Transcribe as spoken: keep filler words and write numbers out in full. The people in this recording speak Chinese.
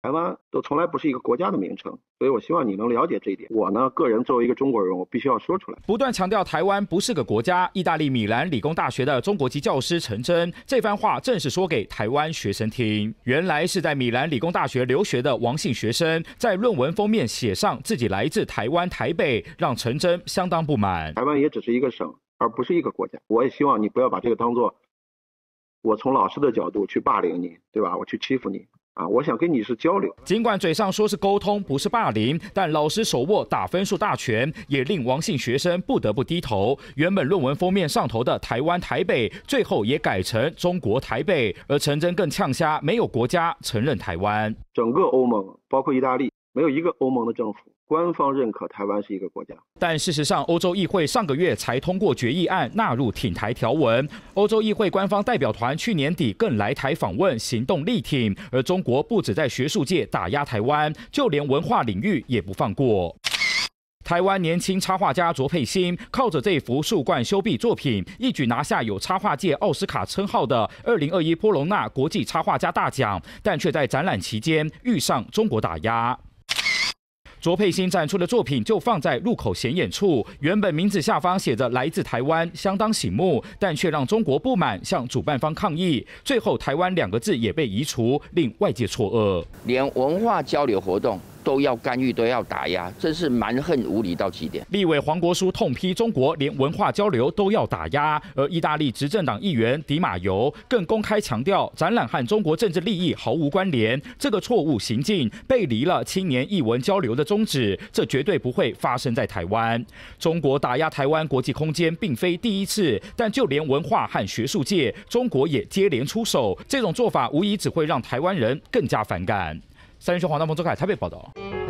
台湾都从来不是一个国家的名称，所以我希望你能了解这一点。我呢，个人作为一个中国人，我必须要说出来。 不断强调台湾不是个国家，意大利米兰理工大学的中国籍教师陈真这番话正是说给台湾学生听。原来是在米兰理工大学留学的王姓学生，在论文封面写上自己来自台湾台北，让陈真相当不满。 台湾也只是一个省，而不是一个国家。我也希望你不要把这个当作我从老师的角度去霸凌你，对吧？我去欺负你。啊，我想跟你是交流。 尽管嘴上说是沟通，不是霸凌，但老师手握打分数大权，也令王姓学生不得不低头。原本论文封面上头的台湾台北，最后也改成中国台北。而陈真更呛瞎，没有国家承认台湾。 整个欧盟，包括意大利，没有一个欧盟的政府官方认可台湾是一个国家。 但事实上，欧洲议会上个月才通过决议案，纳入挺台条文。欧洲议会官方代表团去年底更来台访问，行动力挺。而中国不止在学术界打压台湾，就连文化领域也不放过。台湾年轻插画家卓佩欣靠着这幅树冠修壁作品，一举拿下有插画界奥斯卡称号的二零二一波隆纳国际插画家大奖，但却在展览期间遇上中国打压。卓佩欣展出的作品就放在入口显眼处，原本名字下方写着来自台湾，相当醒目，但却让中国不满，向主办方抗议。最后台湾两个字也被移除，令外界错愕。 连文化交流活动都要干预，都要打压，真是蛮横无理到极点。 立委黄国书痛批中国连文化交流都要打压，而意大利执政党议员迪马尤更公开强调，展览和中国政治利益毫无关联，这个错误行径背离了青年艺文交流的宗旨，这绝对不会发生在台湾。中国打压台湾国际空间并非第一次，但就连文化和学术界，中国也接连出手，这种做法无疑只会让台湾人更加反感。三立新闻黄大鹏、周凯台北报道。